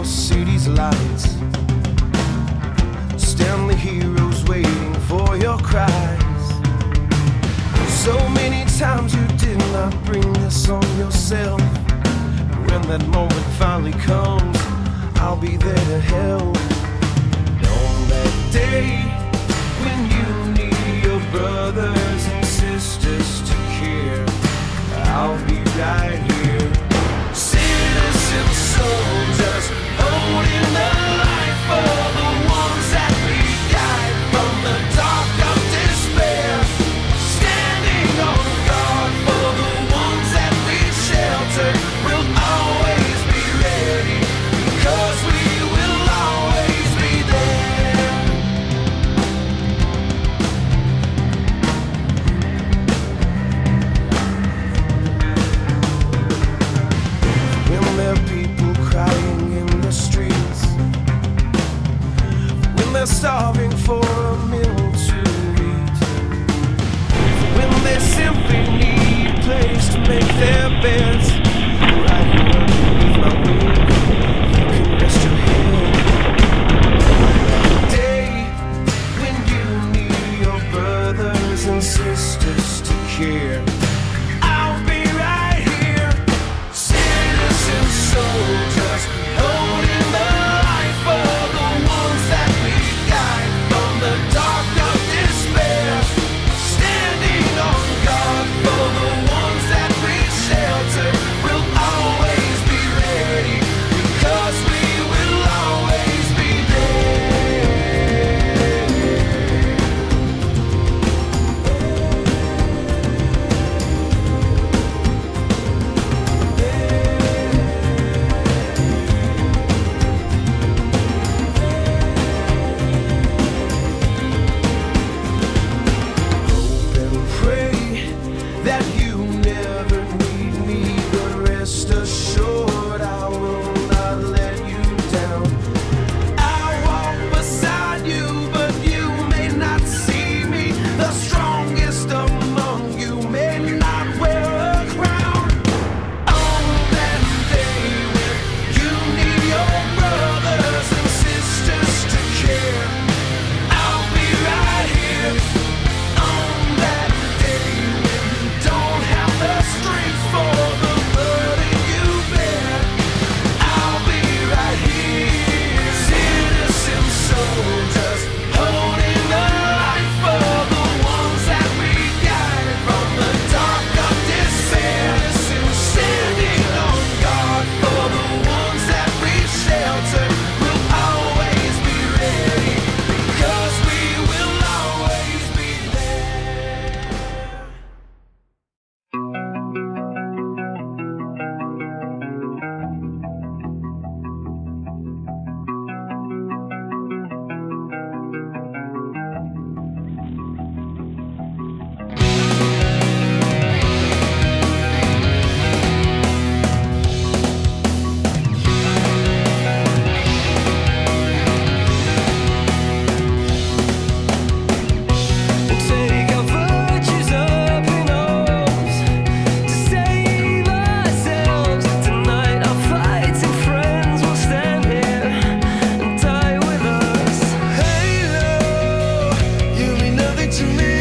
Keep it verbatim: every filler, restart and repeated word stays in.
your city's lights. Stand the heroes waiting for your cries. So many times you did not bring this on yourself. When that moment finally comes, I'll be there to help. And on that day when you need your brothers and sisters to care, I'll be right here. Citizen soldiers holding the light for the ones that we guide from the dark of despair. Standing on guard for the ones that we shelter. We'll always be ready, because we will always be there. When there are people crying in the streets, when they're starving for a meal to eat, when they simply need a place to make their beds, right here underneath my wing, you can rest your head. The day when you need your brothers and sisters to care, I'll be right here. Citizen soldiers holding the light for the ones that we guide from the dark of despair. Standing on guard for the ones that we shelter. We'll always be ready, because we will always be Hope and pray that you never need me, but rest assured I will not let you down. I'll walk beside you, but you may not see me. The strongest among you may not wear a crown. On that day when you need your brothers and sisters to care, I'll be right here. On that day when you don't have the strength for the burden you bear, I'll be right here. Citizen soldiers holding the light for the ones that we guide from the dark of despair. Standing on guard for the ones that we shelter. We'll always be ready, because we will always be there. We'll take our virtues up in arms to save ourselves. Tonight our fighting friends will stand here and die with us. Halo, you mean nothing to me.